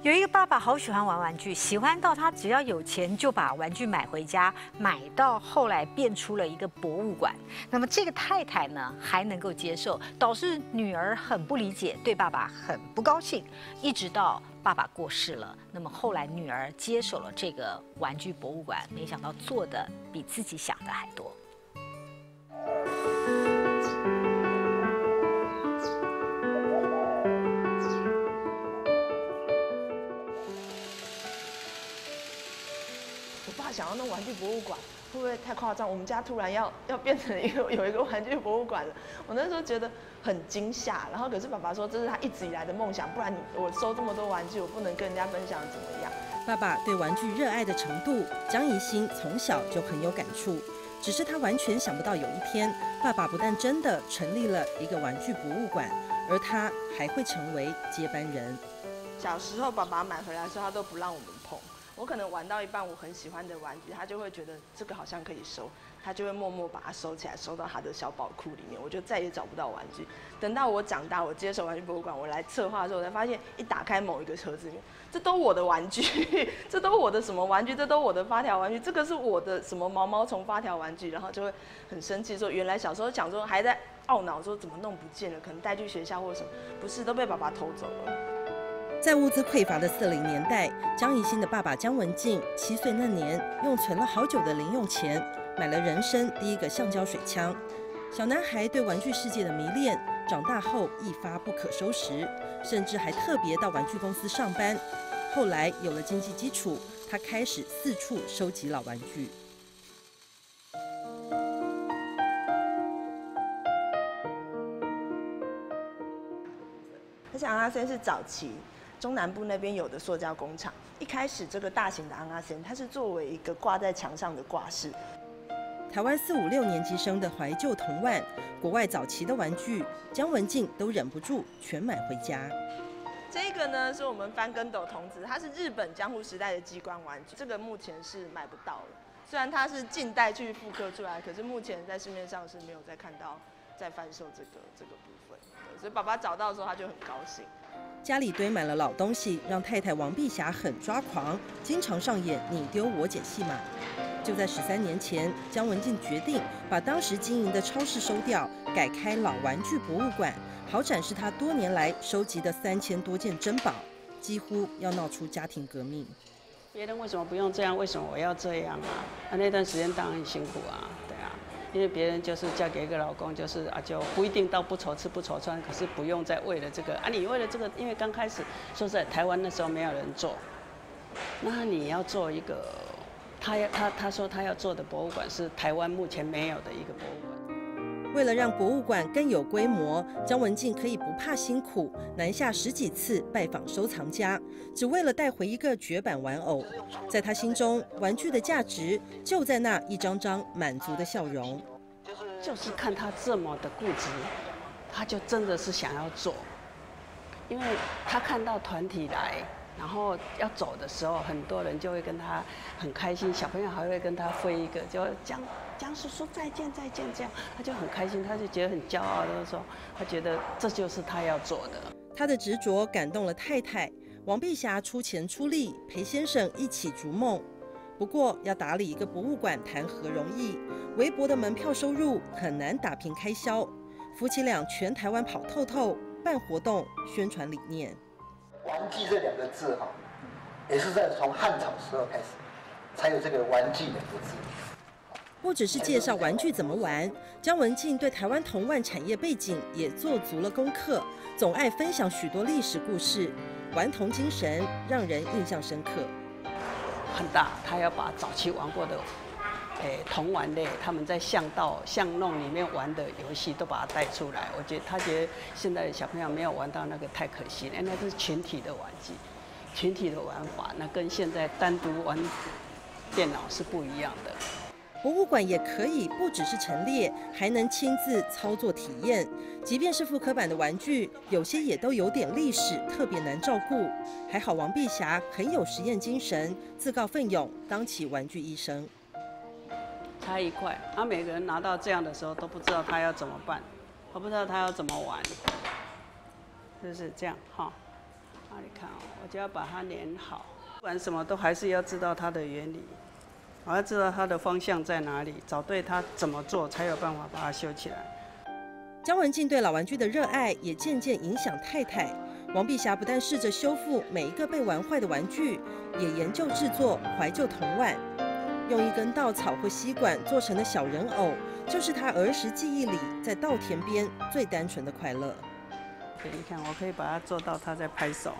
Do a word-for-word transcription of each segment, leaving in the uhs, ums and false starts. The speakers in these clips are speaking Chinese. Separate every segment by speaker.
Speaker 1: 有一个爸爸好喜欢玩玩具，喜欢到他只要有钱就把玩具买回家，买到后来变出了一个博物馆。那么这个太太呢还能够接受，导致女儿很不理解，对爸爸很不高兴，一直到爸爸过世了。那么后来女儿接手了这个玩具博物馆，没想到做的比自己想的还多。
Speaker 2: 想要弄玩具博物馆，会不会太夸张？我们家突然要要变成一个有一个玩具博物馆了，我那时候觉得很惊吓。然后可是爸爸说这是他一直以来的梦想，不然你我收这么多玩具，我不能跟人家分享怎么样？
Speaker 3: 爸爸对玩具热爱的程度，江宜兴从小就很有感触。只是他完全想不到有一天，爸爸不但真的成立了一个玩具博物馆，而他还会成为接班人。
Speaker 2: 小时候爸爸买回来的时候，他都不让我们碰。我可能玩到一半，我很喜欢的玩具，他就会觉得这个好像可以收，他就会默默把它收起来，收到他的小宝库里面，我就再也找不到玩具。等到我长大，我接手玩具博物馆，我来策划的时候，我才发现，一打开某一个盒子里面，这都我的玩具，这都我的什么玩具，这都我的发条玩具，这个是我的什么毛毛虫发条玩具，然后就会很生气，说原来小时候想说还在懊恼说怎么弄不见了，可能带去学校或什么，不是都被爸爸偷走了。
Speaker 3: 在物资匮乏的四零年代，江宜兴的爸爸江文静七岁那年，用存了好久的零用钱，买了人生第一个橡胶水枪。小男孩对玩具世界的迷恋，长大后一发不可收拾，甚至还特别到玩具公司上班。后来有了经济基础，他开始四处收集老玩具。
Speaker 2: 而且昂阿森是早期中南部那边有的塑胶工厂，一开始这个大型的昂阿森，它是作为一个挂在墙上的挂饰。
Speaker 3: 台湾四五六年级生的怀旧童玩，国外早期的玩具，江文静都忍不住全买回家。
Speaker 2: 这个呢是我们翻跟斗童子，它是日本江户时代的机关玩具，这个目前是买不到了。虽然它是近代去复刻出来，可是目前在市面上是没有再看到在贩售这个这个部分。所以爸爸找到的时候，他就很高兴。
Speaker 3: 家里堆满了老东西，让太太王碧霞很抓狂，经常上演你丢我捡戏码。就在十三年前，江文静决定把当时经营的超市收掉，改开老玩具博物馆，好展示她多年来收集的三千多件珍宝，几乎要闹出家庭革命。
Speaker 4: 别人为什么不用这样？为什么我要这样啊？啊，那段时间当然很辛苦啊，对啊。因为别人就是嫁给一个老公，就是啊，就不一定到不愁吃不愁穿，可是不用再为了这个啊，你为了这个，因为刚开始说实在，台湾那时候没有人做，那你要做一个，他要他他说他要做的博物馆是台湾目前没有的一个博物馆。
Speaker 3: 为了让博物馆更有规模，江文静可以不怕辛苦，南下十几次拜访收藏家，只为了带回一个绝版玩偶。在他心中，玩具的价值就在那一张张满足的笑容。
Speaker 4: 就是看他这么的固执，他就真的是想要做，因为他看到团体来，然后要走的时候，很多人就会跟他很开心，小朋友还会跟他挥一个，就江江叔叔再见再见，这样他就很开心，他就觉得很骄傲，就是说他觉得这就是他要做的。
Speaker 3: 他的执着感动了太太王碧霞，出钱出力陪先生一起逐梦。不过要打理一个博物馆谈何容易，微薄的门票收入很难打平开销。夫妻俩全台湾跑透透，办活动宣传理念。
Speaker 5: 玩具这两个字哈，也是在从汉朝时候开始才有这个玩具两个字。
Speaker 3: 不只是介绍玩具怎么玩，江文静对台湾童玩产业背景也做足了功课，总爱分享许多历史故事，玩童精神让人印象深刻。
Speaker 4: 很大，他要把早期玩过的，诶，童玩类，他们在巷道、巷弄里面玩的游戏都把它带出来。我觉得他觉得现在的小朋友没有玩到那个太可惜了，那是群体的玩具，群体的玩法，那跟现在单独玩电脑是不一样的。
Speaker 3: 博物馆也可以不只是陈列，还能亲自操作体验。即便是复刻版的玩具，有些也都有点历史，特别难照顾。还好王碧霞很有实验精神，自告奋勇当起玩具医生。
Speaker 4: 差一块，他每个人拿到这样的时候都不知道他要怎么办，我不知道他要怎么玩，是不是这样哈？ 啊，你看哦，我就要把它粘好，不管什么都还是要知道它的原理，我要知道它的方向在哪里，找对它怎么做，才有办法把它修起来。
Speaker 3: 江文静对老玩具的热爱也渐渐影响太太。王碧霞不但试着修复每一个被玩坏的玩具，也研究制作怀旧铜碗。用一根稻草或吸管做成的小人偶，就是她儿时记忆里在稻田边最单纯的快乐。
Speaker 4: 你看，我可以把它做到他在拍手。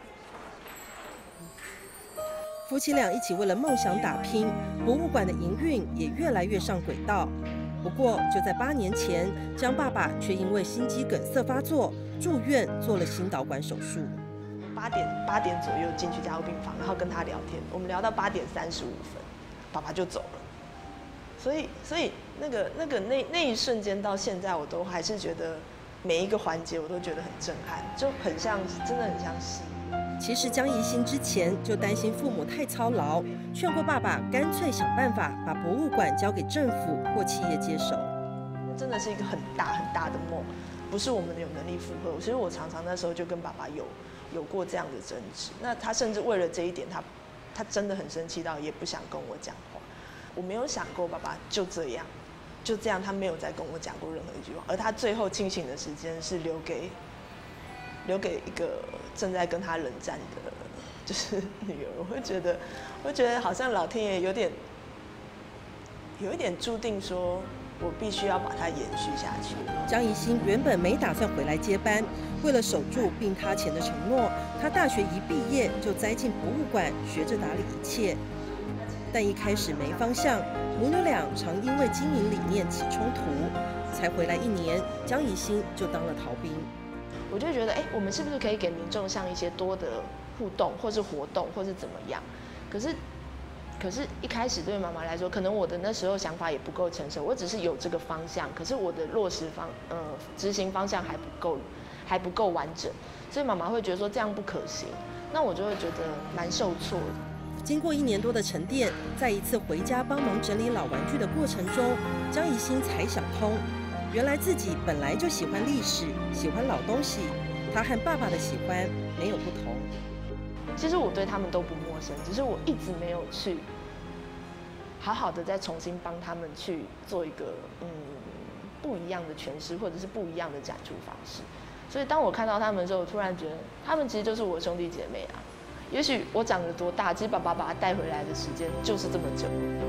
Speaker 3: 夫妻俩一起为了梦想打拼，博物馆的营运也越来越上轨道。不过，就在八年前，江爸爸却因为心肌梗塞发作，住院做了心导管手术。
Speaker 2: 八点八点左右进去加护病房，然后跟他聊天，我们聊到八点三十五分，爸爸就走了。所以，所以那个那个那那一瞬间到现在，我都还是觉得每一个环节我都觉得很震撼，就很像，真的很像戏。
Speaker 3: 其实江宜兴之前就担心父母太操劳，劝过爸爸干脆想办法把博物馆交给政府或企业接手。
Speaker 2: 真的是一个很大很大的梦，不是我们有能力负荷。所以我常常那时候就跟爸爸有有过这样的争执。那他甚至为了这一点，他他真的很生气到也不想跟我讲话。我没有想过爸爸就这样，就这样，他没有再跟我讲过任何一句话。而他最后清醒的时间是留给留给一个正在跟他冷战的，就是女儿。我会觉得，我会觉得好像老天爷有点有一点注定说，我必须要把它延续下去。
Speaker 3: 江宜兴原本没打算回来接班，为了守住病榻前的承诺，他大学一毕业就栽进博物馆，学着打理一切。但一开始没方向，母女俩常因为经营理念起冲突，才回来一年，江宜兴就当了逃兵。
Speaker 2: 我就觉得，哎，我们是不是可以给民众上一些多的互动，或是活动，或是怎么样？可是，可是一开始对妈妈来说，可能我的那时候想法也不够成熟，我只是有这个方向，可是我的落实方，呃，执行方向还不够，还不够完整，所以妈妈会觉得说这样不可行，那我就会觉得蛮受挫的。
Speaker 3: 经过一年多的沉淀，在一次回家帮忙整理老玩具的过程中，江宜兴才想通，原来自己本来就喜欢历史，喜欢老东西，他和爸爸的喜欢没有不同。
Speaker 2: 其实我对他们都不陌生，只是我一直没有去好好的再重新帮他们去做一个嗯不一样的诠释，或者是不一样的展出方式。所以当我看到他们的时候，我突然觉得他们其实就是我的兄弟姐妹啊。也许我长得多大，其实爸爸把他带回来的时间就是这么久。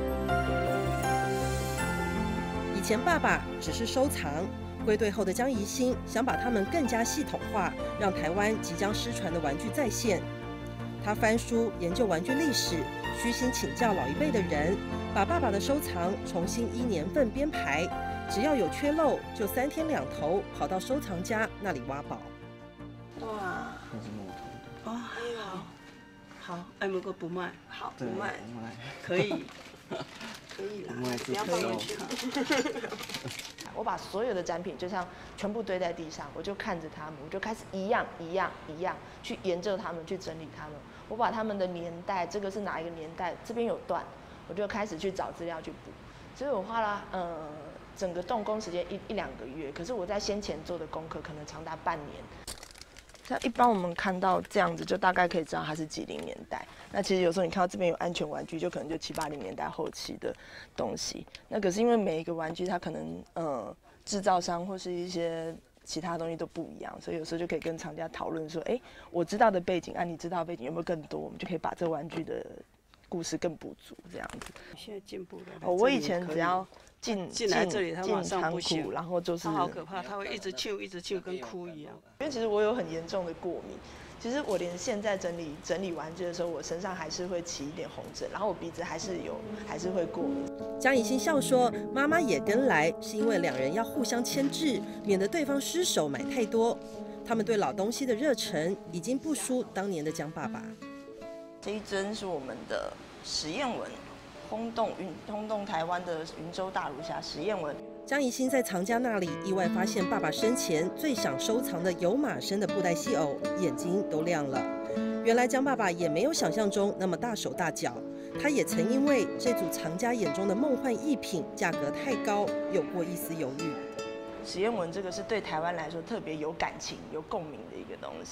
Speaker 3: 以前爸爸只是收藏，归队后的江宜兴想把它们更加系统化，让台湾即将失传的玩具再现。他翻书研究玩具历史，虚心请教老一辈的人，把爸爸的收藏重新依年份编排，只要有缺漏，就三天两头跑到收藏家那里挖宝。
Speaker 2: 哇，
Speaker 5: 那是木头
Speaker 4: 哦，好，好，哎，如果不卖，
Speaker 2: 好，
Speaker 5: 的，
Speaker 2: 不卖，
Speaker 5: 不卖，
Speaker 4: 可以，
Speaker 2: 可以啦，
Speaker 5: 不卖
Speaker 2: 不要放回去。我把所有的展品就像全部堆在地上，我就看着他们，我就开始一样一样一样去研究他们，去整理他们。我把他们的年代，这个是哪一个年代，这边有断，我就开始去找资料去补。所以我花了呃整个动工时间一一两个月，可是我在先前做的功课可能长达半年。像一般我们看到这样子，就大概可以知道它是几零年代。那其实有时候你看到这边有安全玩具，就可能就七八零年代后期的东西。那可是因为每一个玩具它可能呃制造商或是一些其他东西都不一样，所以有时候就可以跟厂家讨论说，哎，我知道的背景，啊，你知道的背景有没有更多，我们就可以把这玩具的故事更补足这样子。
Speaker 4: 现在进步了。
Speaker 2: 哦，我以前只要进
Speaker 4: 进来这里，他马上不行，
Speaker 2: 然后就是
Speaker 4: 他好可怕，他会一直揪，一直揪，跟哭一样。
Speaker 2: 因为其实我有很严重的过敏，其实我连现在整理整理玩具的时候，我身上还是会起一点红疹，然后我鼻子还是有，还是会过敏。
Speaker 3: 江宜兴笑说：“妈妈也跟来，是因为两人要互相牵制，免得对方失手买太多。他们对老东西的热忱已经不输当年的江爸爸。
Speaker 2: 这一针是我们的实验纹。”轰动云轰动台湾的云州大儒侠实验纹。
Speaker 3: 江宜兴在藏家那里意外发现爸爸生前最想收藏的有马身的布袋戏偶，眼睛都亮了。原来江爸爸也没有想象中那么大手大脚，他也曾因为这组藏家眼中的梦幻艺品价格太高，有过一丝犹豫。
Speaker 2: 实验纹这个是对台湾来说特别有感情、有共鸣的一个东西。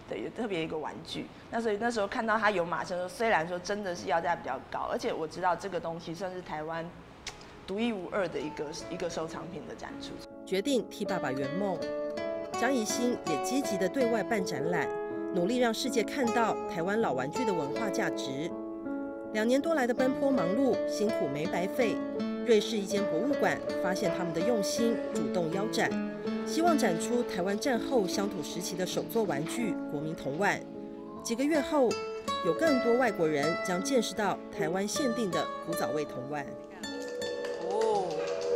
Speaker 2: 对，有特别一个玩具。那所以那时候看到它有马身，虽然说真的是要价比较高，而且我知道这个东西算是台湾独一无二的一个一个收藏品的展出。
Speaker 3: 决定替爸爸圆梦，江宜昕也积极的对外办展览，努力让世界看到台湾老玩具的文化价值。两年多来的奔波忙碌，辛苦没白费。瑞士一间博物馆发现他们的用心，主动邀展，希望展出台湾战后乡土时期的手作玩具国民铜腕。几个月后，有更多外国人将见识到台湾限定的古早味铜腕。
Speaker 4: 哦，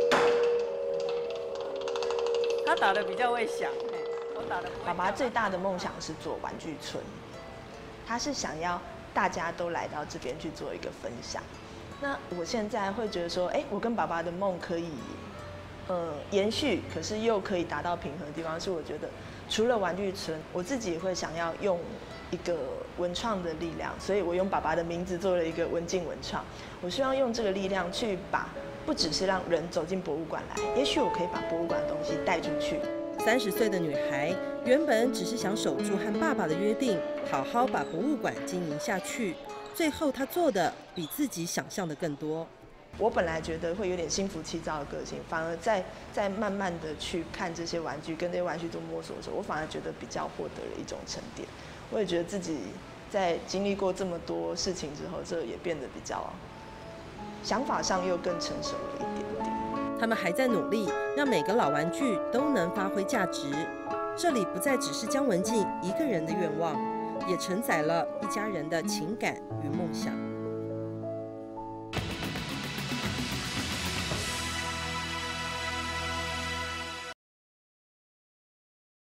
Speaker 4: 他打的比较会响，我打的。
Speaker 2: 爸爸最大的梦想是做玩具村，他是想要大家都来到这边去做一个分享。那我现在会觉得说，哎，我跟爸爸的梦可以，呃，延续，可是又可以达到平衡的地方是，我觉得除了玩具村，我自己也会想要用一个文创的力量，所以我用爸爸的名字做了一个文静文创。我希望用这个力量去把，不只是让人走进博物馆来，也许我可以把博物馆的东西带出去。
Speaker 3: 三十岁的女孩原本只是想守住和爸爸的约定，好好把博物馆经营下去。最后，她做的比自己想象的更多。
Speaker 2: 我本来觉得会有点心浮气躁的个性，反而在在慢慢的去看这些玩具，跟这些玩具做摸索的时候，我反而觉得比较获得了一种沉淀。我也觉得自己在经历过这么多事情之后，这也变得比较想法上又更成熟了一点点。
Speaker 3: 他们还在努力，让每个老玩具都能发挥价值。这里不再只是江文静一个人的愿望，也承载了一家人的情感与梦想。